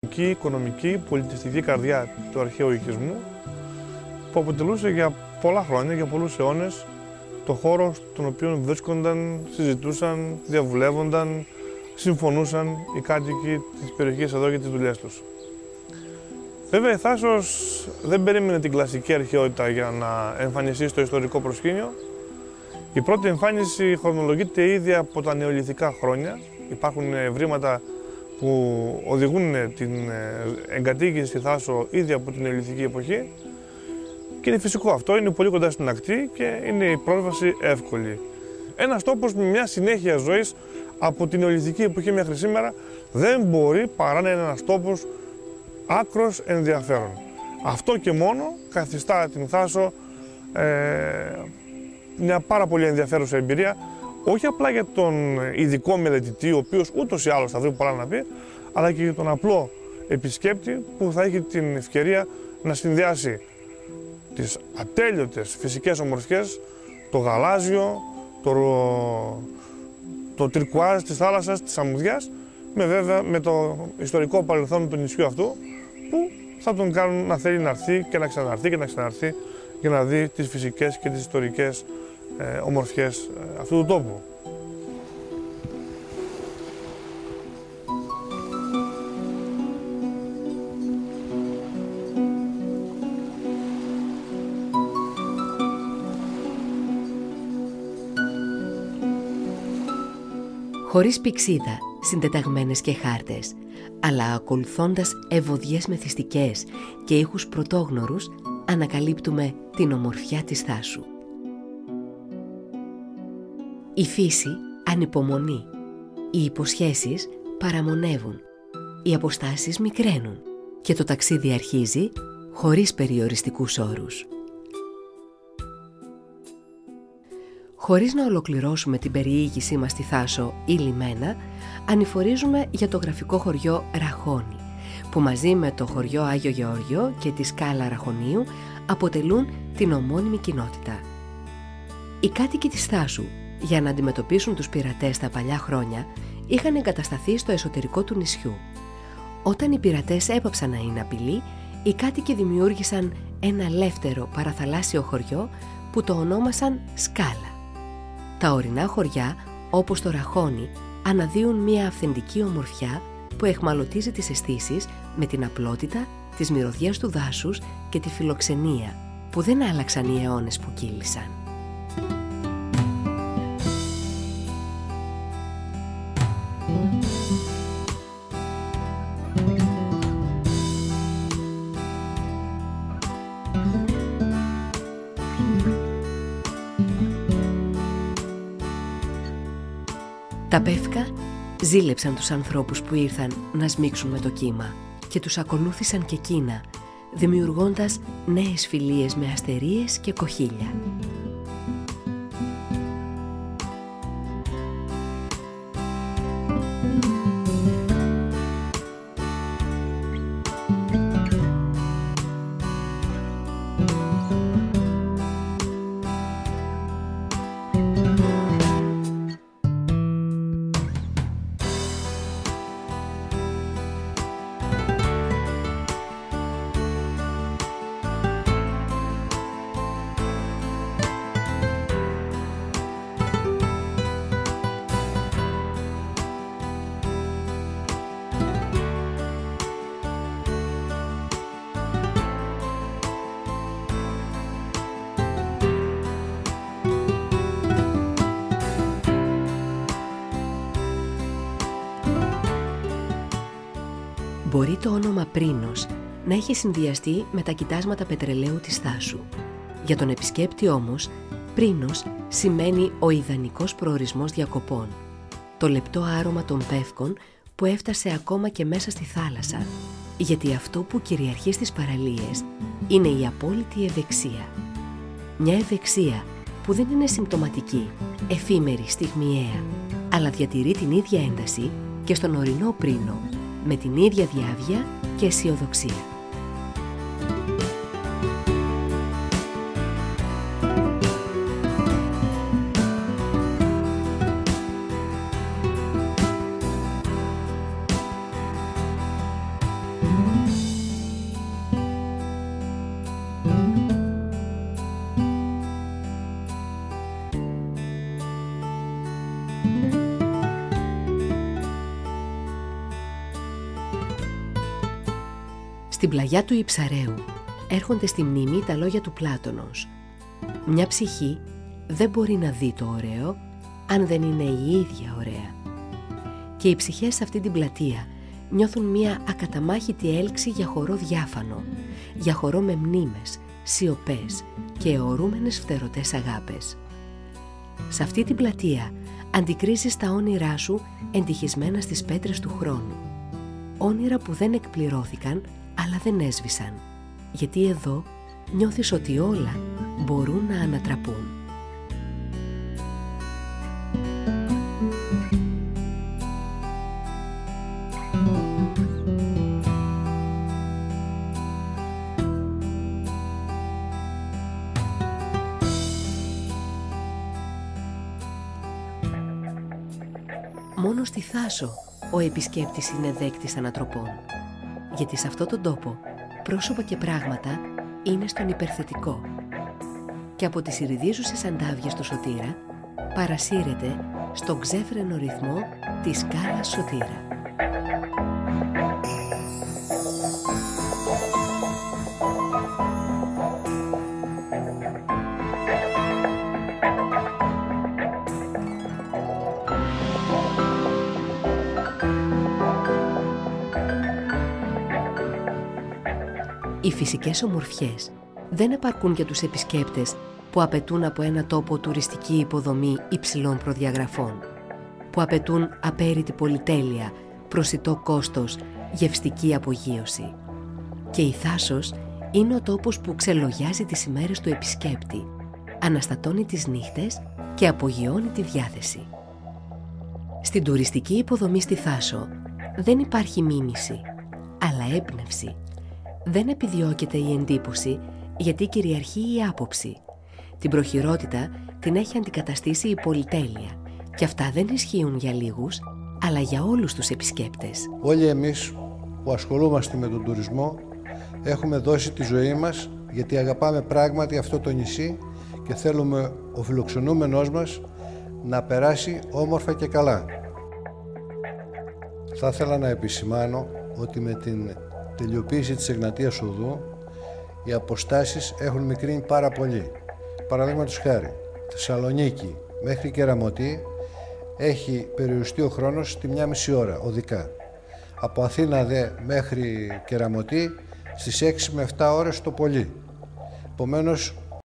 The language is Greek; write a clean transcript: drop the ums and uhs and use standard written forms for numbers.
η οικονομική, πολιτιστική καρδιά του αρχαίου οικισμού, που αποτελούσε για πολλά χρόνια, για πολλούς αιώνες, το χώρο στον οποίο βρίσκονταν, συζητούσαν, διαβουλεύονταν, συμφωνούσαν οι κάτοικοι της περιοχής εδώ για τις δουλειές τους. Βέβαια, η Θάσος δεν περίμενε την κλασική αρχαιότητα για να εμφανιστεί στο ιστορικό προσκήνιο. Η πρώτη εμφάνιση χρονολογείται ήδη από τα νεολιθικά χρόνια. Υπάρχουν ευρήματα που οδηγούν την εγκατοίκηση στη Θάσο ήδη από την νεολιθική εποχή. Και είναι φυσικό αυτό, είναι πολύ κοντά στην ακτή και είναι η πρόσβαση εύκολη. Ένας τόπος με μια συνέχεια ζωής από την νεολιθική εποχή μέχρι σήμερα δεν μπορεί παρά να είναι ένας τόπος άκρος ενδιαφέρον. Αυτό και μόνο καθιστά την Θάσο μια πάρα πολύ ενδιαφέρουσα εμπειρία, όχι απλά για τον ειδικό μελετητή, ο οποίος ούτως ή άλλως θα βρει πολλά να πει, αλλά και για τον απλό επισκέπτη που θα έχει την ευκαιρία να συνδυάσει τις ατέλειωτες φυσικές ομορφιές, το γαλάζιο, το τυρκουάζ της θάλασσας, της αμμουδιάς, με το ιστορικό παρελθόν του νησιού αυτού, που θα τον κάνουν να θέλει να έρθει και να ξαναρθεί και να ξαναρθεί για να δει τις φυσικές και τις ιστορικές ομορφιές αυτού του τόπου. Χωρίς πηξίδα, συντεταγμένες και χάρτες, αλλά ακολουθώντας ευωδιές μεθυστικές και ήχους πρωτόγνωρους, ανακαλύπτουμε την ομορφιά της Θάσου. Η φύση ανυπομονεί, οι υποσχέσεις παραμονεύουν, οι αποστάσεις μικραίνουν και το ταξίδι αρχίζει χωρίς περιοριστικούς όρους. Χωρίς να ολοκληρώσουμε την περιήγησή μας στη Θάσο ή λιμένα, ανηφορίζουμε για το γραφικό χωριό Ραχώνη, που μαζί με το χωριό Άγιο Γεώργιο και τη σκάλα Ραχωνίου αποτελούν την ομώνυμη κοινότητα. Οι κάτοικοι της Θάσου, για να αντιμετωπίσουν τους πειρατές τα παλιά χρόνια, είχαν εγκατασταθεί στο εσωτερικό του νησιού. Όταν οι πειρατές έπαψαν να είναι απειλή, οι κάτοικοι δημιούργησαν ένα ελεύθερο παραθαλάσσιο χωριό που το ονόμασαν Σκάλα. Τα ορεινά χωριά, όπως το Ραχώνη, αναδύουν μια αυθεντική ομορφιά που εχμαλωτίζει τις αισθήσεις με την απλότητα, τις μυρωδιές του δάσους και τη φιλοξενία που δεν άλλαξαν οι αιώνες που κύλησαν. Τα πεύκα ζήλεψαν τους ανθρώπους που ήρθαν να σμίξουν με το κύμα και τους ακολούθησαν και εκείνα, δημιουργώντας νέες φιλίες με αστερίες και κοχύλια. Μπορεί το όνομα Πρίνος να έχει συνδυαστεί με τα κοιτάσματα πετρελαίου της Θάσου. Για τον επισκέπτη όμως, Πρίνος σημαίνει ο ιδανικός προορισμός διακοπών. Το λεπτό άρωμα των πεύκων που έφτασε ακόμα και μέσα στη θάλασσα. Γιατί αυτό που κυριαρχεί στις παραλίες είναι η απόλυτη ευεξία. Μια ευεξία που δεν είναι συμπτωματική, εφήμερη, στιγμιαία, αλλά διατηρεί την ίδια ένταση και στον ορεινό Πρίνο, με την ίδια διάβια και αισιοδοξία. Στην πλαγιά του Ιψαραίου έρχονται στη μνήμη τα λόγια του Πλάτωνος. Μια ψυχή δεν μπορεί να δει το ωραίο αν δεν είναι η ίδια ωραία. Και οι ψυχές σε αυτή την πλατεία νιώθουν μια ακαταμάχητη έλξη για χορό διάφανο, για χορό με μνήμες, σιωπές και αιωρούμενες φτερωτές αγάπες. Σε αυτή την πλατεία αντικρίζεις τα όνειρά σου εντυχισμένα στις πέτρες του χρόνου. Όνειρα που δεν εκπληρώθηκαν αλλά δεν έσβησαν, γιατί εδώ νιώθεις ότι όλα μπορούν να ανατραπούν. Μόνο στη Θάσο ο επισκέπτης είναι δέκτης ανατροπών, γιατί σε αυτόν τον τόπο πρόσωπα και πράγματα είναι στον υπερθετικό και από τις ηριδίζουσες αντάβιες του Σωτήρα παρασύρεται στον ξέφρενο ρυθμό της σκάλας Σωτήρα. Οι φυσικές ομορφιές δεν επαρκούν για τους επισκέπτες που απαιτούν από ένα τόπο τουριστική υποδομή υψηλών προδιαγραφών, που απαιτούν απέρριτη πολυτέλεια, προσιτό κόστος, γευστική απογείωση. Και η Θάσος είναι ο τόπος που ξελογιάζει τις ημέρες του επισκέπτη, αναστατώνει τις νύχτες και απογειώνει τη διάθεση. Στην τουριστική υποδομή στη Θάσο δεν υπάρχει μίμηση, αλλά έμπνευση. Δεν επιδιώκεται η εντύπωση, γιατί κυριαρχεί η άποψη. Την προχειρότητα την έχει αντικαταστήσει η πολυτέλεια και αυτά δεν ισχύουν για λίγους, αλλά για όλους τους επισκέπτες. Όλοι εμείς που ασχολούμαστε με τον τουρισμό έχουμε δώσει τη ζωή μας γιατί αγαπάμε πράγματι αυτό το νησί και θέλουμε ο φιλοξενούμενός μας να περάσει όμορφα και καλά. Θα ήθελα να επισημάνω ότι με την τελειοποίηση της Εγνατίας Οδού οι αποστάσεις έχουν μικρύνει πάρα πολύ. Παραδείγματος χάρη, Θεσσαλονίκη μέχρι Κεραμωτή έχει περιοριστεί ο χρόνος στη 1,5 ώρα οδικά. Από Αθήνα δε μέχρι Κεραμωτή στις 6 με 7 ώρες το πολύ. Επομένως